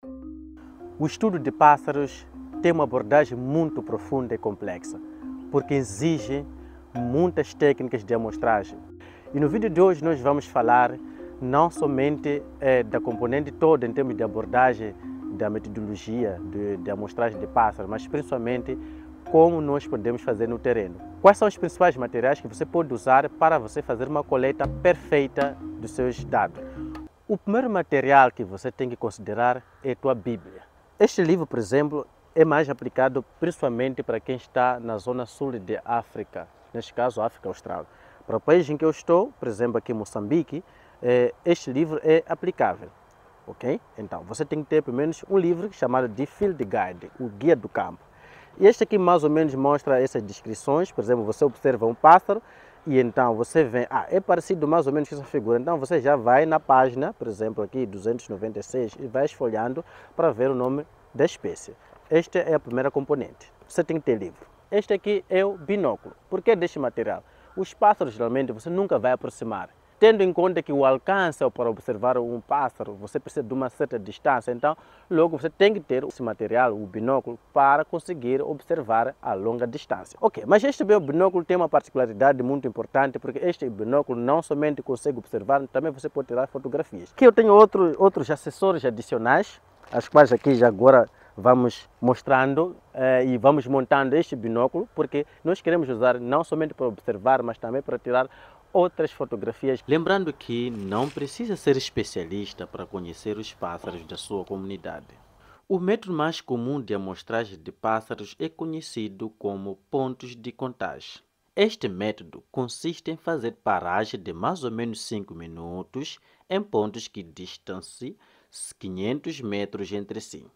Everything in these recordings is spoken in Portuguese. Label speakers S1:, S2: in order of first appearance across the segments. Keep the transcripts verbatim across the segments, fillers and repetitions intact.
S1: O estudo de pássaros tem uma abordagem muito profunda e complexa, porque exige muitas técnicas de amostragem. E no vídeo de hoje nós vamos falar não somente é, da componente toda em termos de abordagem da metodologia de, de amostragem de pássaros, mas principalmente como nós podemos fazer no terreno. Quais são os principais materiais que você pode usar para você fazer uma coleta perfeita dos seus dados? O primeiro material que você tem que considerar é a tua Bíblia. Este livro, por exemplo, é mais aplicado principalmente para quem está na zona sul de África, neste caso África Austral. Para o país em que eu estou, por exemplo aqui em Moçambique, este livro é aplicável, ok? Então, você tem que ter pelo menos um livro chamado de Field Guide, o Guia do Campo. E este aqui mais ou menos mostra essas descrições. Por exemplo, você observa um pássaro e então você vê, ah, é parecido mais ou menos com essa figura. Então você já vai na página, por exemplo aqui duzentos e noventa e seis, e vai esfolhando para ver o nome da espécie. Esta é a primeira componente. Você tem que ter livro. Este aqui é o binóculo. Por que deste material? Os pássaros geralmente você nunca vai aproximar. Tendo em conta que o alcance para observar um pássaro, você precisa de uma certa distância, então logo você tem que ter esse material, o binóculo, para conseguir observar a longa distância. Ok, mas este binóculo tem uma particularidade muito importante, porque este binóculo não somente consegue observar, também você pode tirar fotografias. Aqui eu tenho outro, outros acessórios adicionais, as quais aqui já agora vamos mostrando eh, e vamos montando este binóculo, porque nós queremos usar não somente para observar, mas também para tirar outras fotografias. Lembrando que não precisa ser especialista para conhecer os pássaros da sua comunidade. O método mais comum de amostragem de pássaros é conhecido como pontos de contagem. Este método consiste em fazer paragem de mais ou menos cinco minutos em pontos que distanciem quinhentos metros entre si.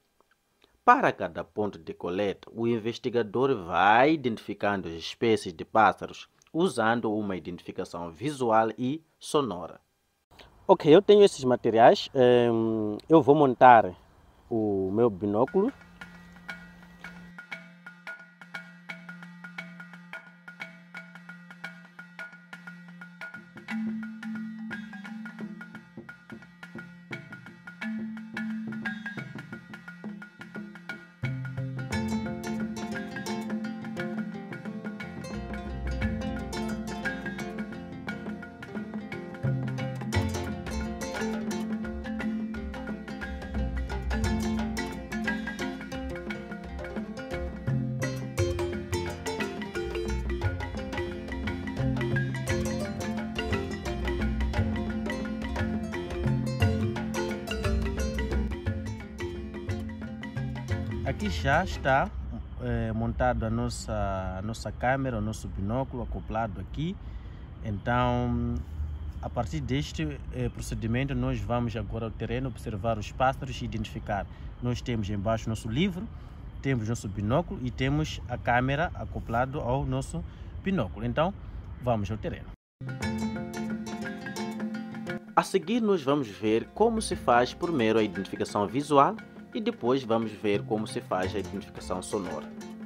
S1: Para cada ponto de coleta, o investigador vai identificando as espécies de pássaros usando uma identificação visual e sonora. Ok, eu tenho esses materiais. Eu vou montar o meu binóculo. Aqui já está é, montado a nossa, a nossa câmera, o nosso binóculo acoplado aqui. Então, a partir deste é, procedimento, nós vamos agora ao terreno observar os pássaros e identificar. Nós temos embaixo nosso livro, temos nosso binóculo e temos a câmera acoplado ao nosso binóculo. Então, vamos ao terreno. A seguir, nós vamos ver como se faz primeiro a identificação visual e depois vamos ver como se faz a identificação sonora.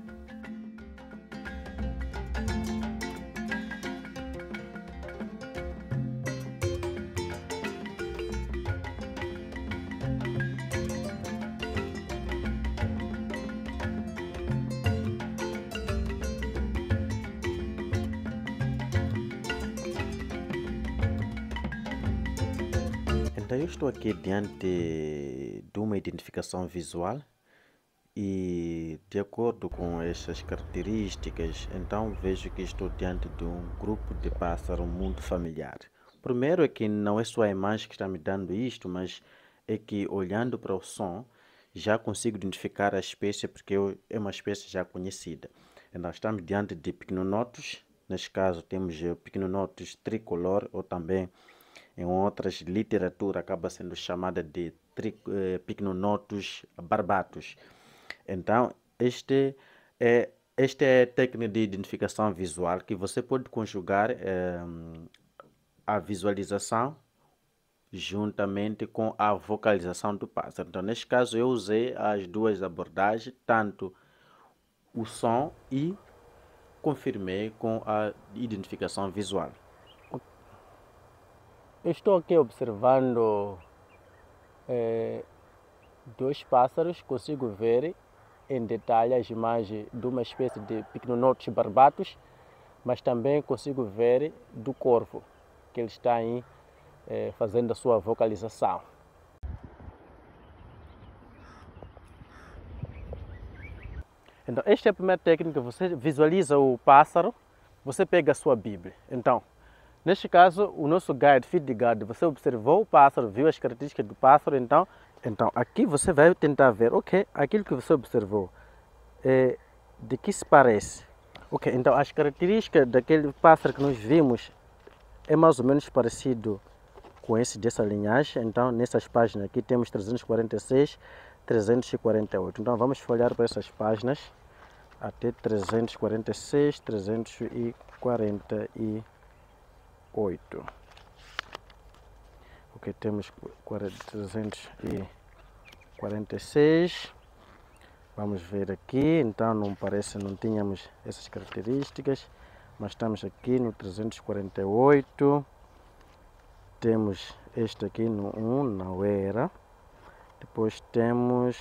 S1: Então eu estou aqui diante de uma identificação visual e de acordo com essas características, então vejo que estou diante de um grupo de pássaro muito familiar. Primeiro é que não é só a imagem que está me dando isto, mas é que olhando para o som já consigo identificar a espécie porque é uma espécie já conhecida. Então estamos diante de Pycnonotus, neste caso temos o Pycnonotus tricolor ou também em outras literatura acaba sendo chamada de eh, Pycnonotus barbatus. Então, este é, esta é a técnica de identificação visual que você pode conjugar eh, a visualização juntamente com a vocalização do pássaro. Então, neste caso, eu usei as duas abordagens, tanto o som e confirmei com a identificação visual. Eu estou aqui observando é, dois pássaros, consigo ver em detalhe as imagens de uma espécie de Pycnonotus barbatus, mas também consigo ver do corvo, que ele está aí eh, fazendo a sua vocalização. Então, esta é a primeira técnica. Você visualiza o pássaro, você pega a sua Bíblia. Então, neste caso, o nosso guide, feed de guide, você observou o pássaro, viu as características do pássaro, então, então aqui você vai tentar ver, ok, aquilo que você observou, é, de que se parece. Ok, então as características daquele pássaro que nós vimos é mais ou menos parecido com esse dessa linhagem. Então, nessas páginas aqui temos trezentos e quarenta e seis, trezentos e quarenta e oito. Então, vamos folhear para essas páginas até trezentos e quarenta e seis, trezentos e quarenta e oito. Ok, temos trezentos e quarenta e seis. Vamos ver aqui. Então, não parece, não tínhamos essas características, mas estamos aqui no trezentos e quarenta e oito. Temos este aqui no um, não era. Depois temos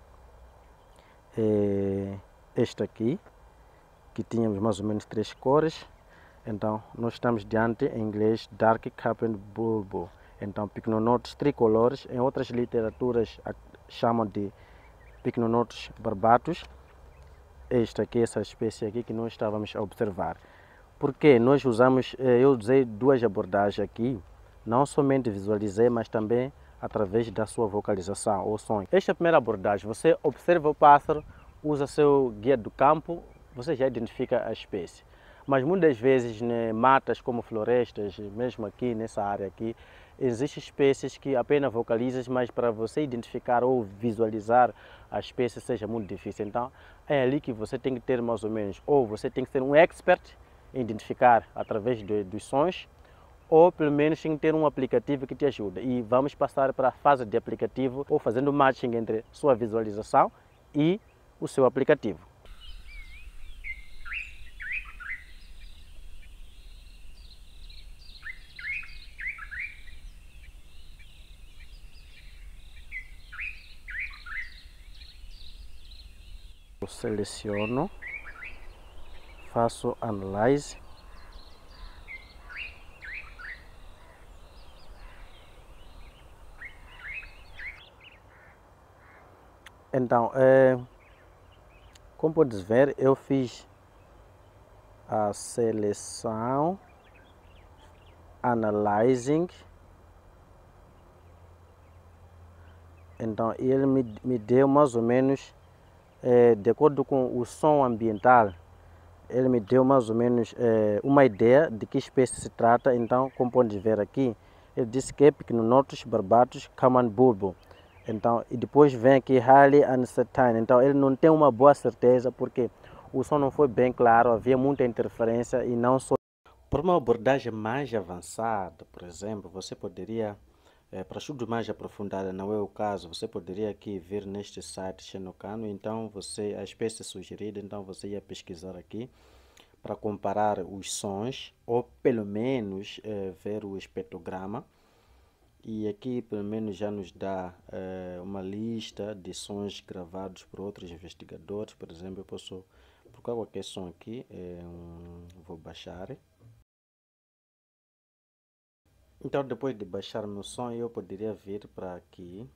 S1: eh, este aqui, que tínhamos mais ou menos três cores. Então, nós estamos diante, em inglês, Dark Capped Bulbo. Então, Pycnonotus tricolores, em outras literaturas chamam de Pycnonotus barbatus. Esta aqui, essa espécie aqui que nós estávamos a observar. Porque nós usamos, eu usei duas abordagens aqui, não somente visualizei, mas também através da sua vocalização ou som. Esta é a primeira abordagem, você observa o pássaro, usa seu guia do campo, você já identifica a espécie. Mas muitas vezes, né, matas como florestas, mesmo aqui nessa área aqui, existem espécies que apenas vocalizam, mas para você identificar ou visualizar a espécie seja muito difícil. Então é ali que você tem que ter mais ou menos, ou você tem que ser um expert em identificar através de, dos sons, ou pelo menos tem que ter um aplicativo que te ajuda. E vamos passar para a fase de aplicativo, ou fazendo matching entre sua visualização e o seu aplicativo. Eu seleciono, faço analyze. Então, é, como podes ver, eu fiz a seleção, analyzing. Então, ele me, me deu mais ou menos, é, de acordo com o som ambiental, ele me deu mais ou menos é, uma ideia de que espécie se trata. Então, como podes ver aqui, ele disse que é Pycnonotus barbatus Common Bulbo. Então, e depois vem aqui highly uncertain. Então, ele não tem uma boa certeza porque o som não foi bem claro, havia muita interferência e não só. Por uma abordagem mais avançada, por exemplo, você poderia, é, para estudo mais aprofundado, não é o caso, você poderia aqui vir neste site Xenocano. Então, você, a espécie sugerida, então você ia pesquisar aqui para comparar os sons, ou pelo menos é, ver o espectrograma. E aqui pelo menos já nos dá é, uma lista de sons gravados por outros investigadores. Por exemplo, eu posso procurar qualquer som aqui, é, um, vou baixar. Então, depois de baixar meu som, eu poderia vir para aqui.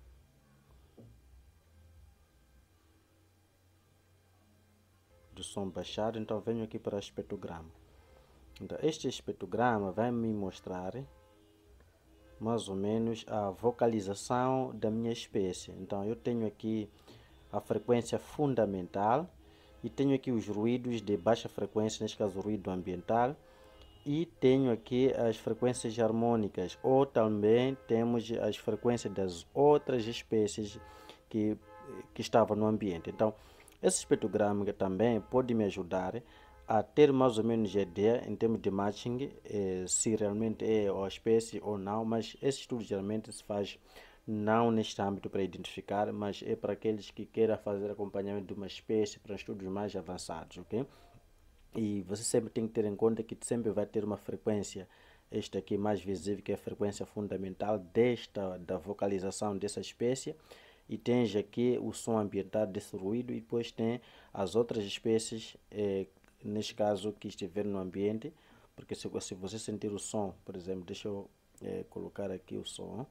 S1: Do som baixado, então venho aqui para o espectrograma. Então, este espectrograma vai me mostrar mais ou menos a vocalização da minha espécie. Então, eu tenho aqui a frequência fundamental e tenho aqui os ruídos de baixa frequência, neste caso ruído ambiental, e tenho aqui as frequências harmônicas, ou também temos as frequências das outras espécies que, que estavam no ambiente. Então, esse espectrograma também pode me ajudar a ter mais ou menos ideia em termos de matching, eh, se realmente é a espécie ou não, mas esse estudo geralmente se faz não neste âmbito para identificar, mas é para aqueles que queiram fazer acompanhamento de uma espécie para estudos mais avançados, ok? E você sempre tem que ter em conta que sempre vai ter uma frequência, esta aqui mais visível, que é a frequência fundamental desta, da vocalização dessa espécie, e tens aqui o som ambiental desse ruído, e depois tem as outras espécies, eh, neste caso que estiver no ambiente, porque se, se você sentir o som, por exemplo, deixa eu eh, colocar aqui o som.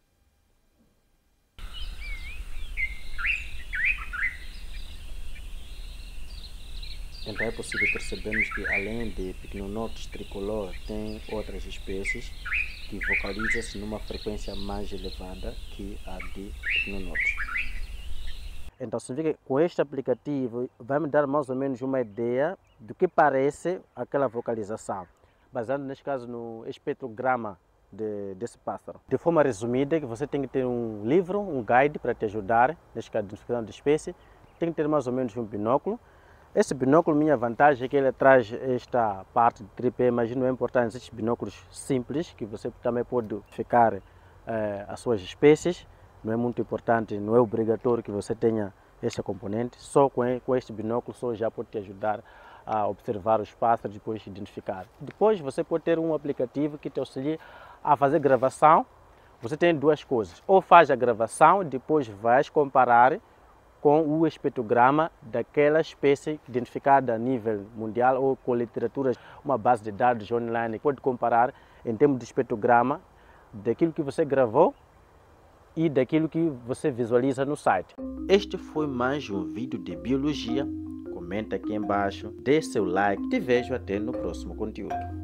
S1: Então é possível percebermos que além de Pycnonotus tricolor, tem outras espécies que vocalizam-se numa frequência mais elevada que a de Pycnonotus. Então significa que com este aplicativo vai me dar mais ou menos uma ideia do que parece aquela vocalização, baseado neste caso no espectrograma de, desse pássaro. De forma resumida, que você tem que ter um livro, um guide para te ajudar, neste caso de identificação de espécie, tem que ter mais ou menos um binóculo. Esse binóculo, minha vantagem é que ele traz esta parte de tripé, mas não é importante, esses binóculos simples, que você também pode ficar eh, as suas espécies, não é muito importante, não é obrigatório que você tenha este componente, só com, com este binóculo só já pode te ajudar a observar os pássaros e depois identificar. Depois você pode ter um aplicativo que te auxilia a fazer gravação. Você tem duas coisas, ou faz a gravação, depois vais comparar com o espectrograma daquela espécie identificada a nível mundial ou com literatura, uma base de dados online. Pode comparar em termos de espectrograma daquilo que você gravou e daquilo que você visualiza no site. Este foi mais um vídeo de biologia. Comenta aqui embaixo, dê seu like e te vejo até no próximo conteúdo.